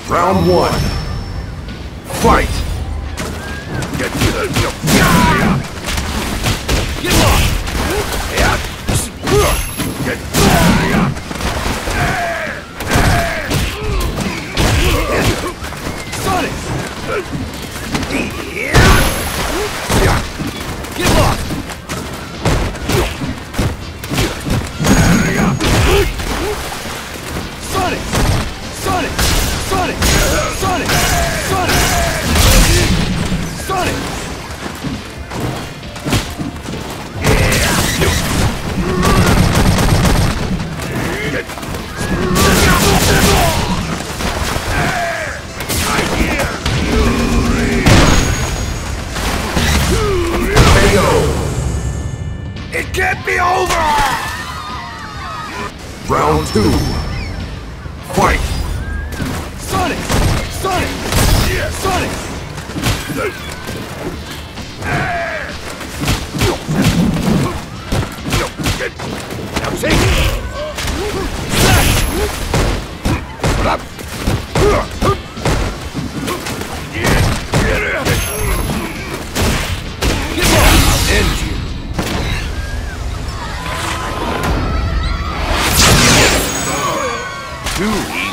Round one. Fight! Get lost! Sonic! Get lost! Sonic! Sonic! Sonic! Sonic! Sonic! Sonic! It can't be over! Round two. Fight! Sonic! Sonic! Sonic! Now take it! Put up! I'll end you! Too easy.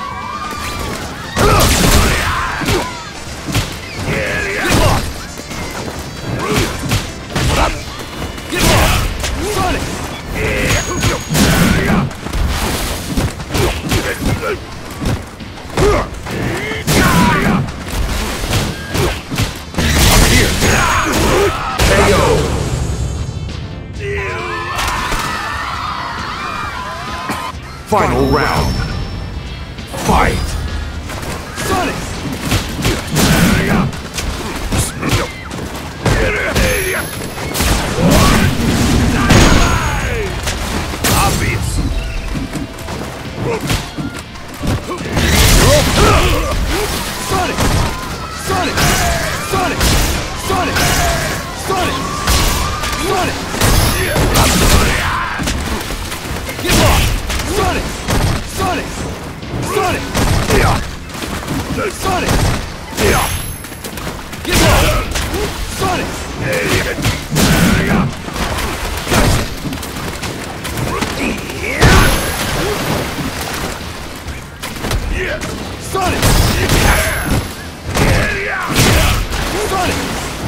Get lost! Put up! Get lost! Sonic! Up here! KO! Final round. Fight! Sonic! Obvious. Sonic! Sonic! Sonic! Sonic! Sonic! Sonic! Get lost! Sonic! Sonic! Sonic! Sonic! Get lost! Sonic! Sonic! Sonic!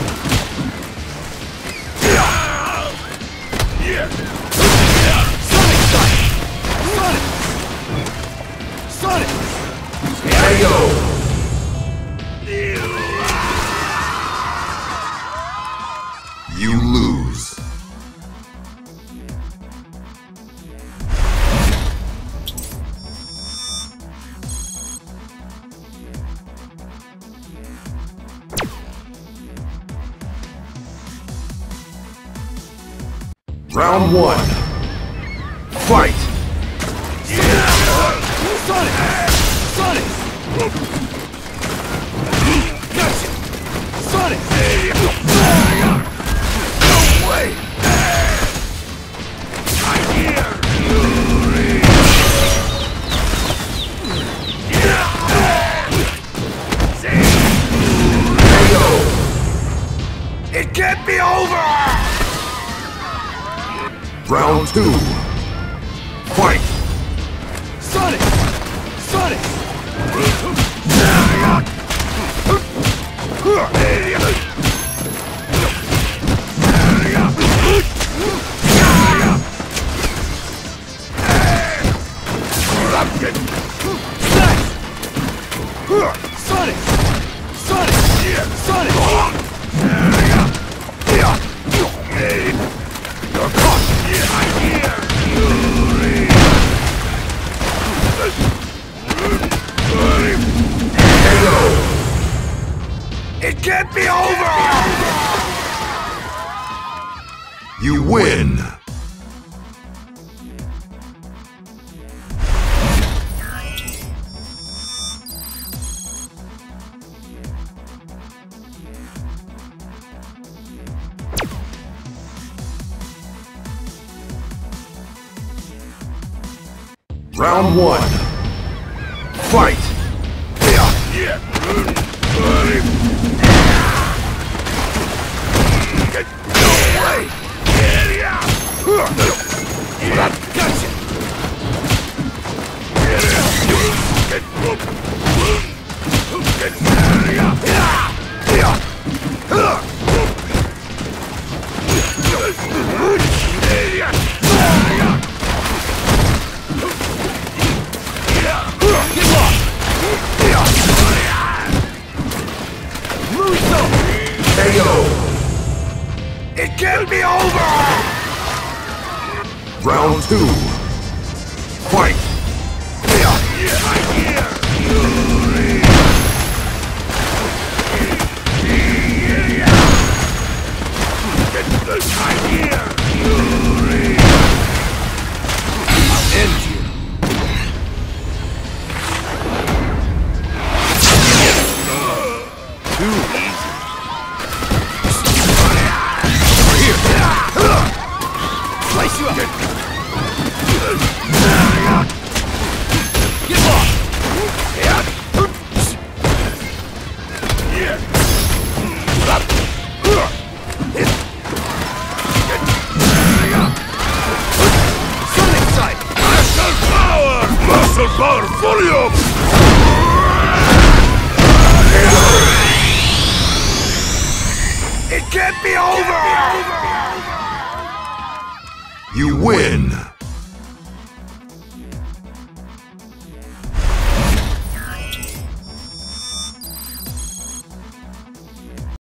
Sonic! Sonic! KO! You lose. Round one. Fight! Sonic! Sonic! Gotcha! Sonic! No way! It can't be over! Round two. Fight! Sonic! Sonic! Sonic! Sonic! Sonic! You're caught! It can't be over! You win! Round one. Fight! Yeah. can't be over! Round 2. Fight! I'll end you. Too easy. Slice you up. Get off. Sonic Strike. Muscle power fully up! It can't be over! You win!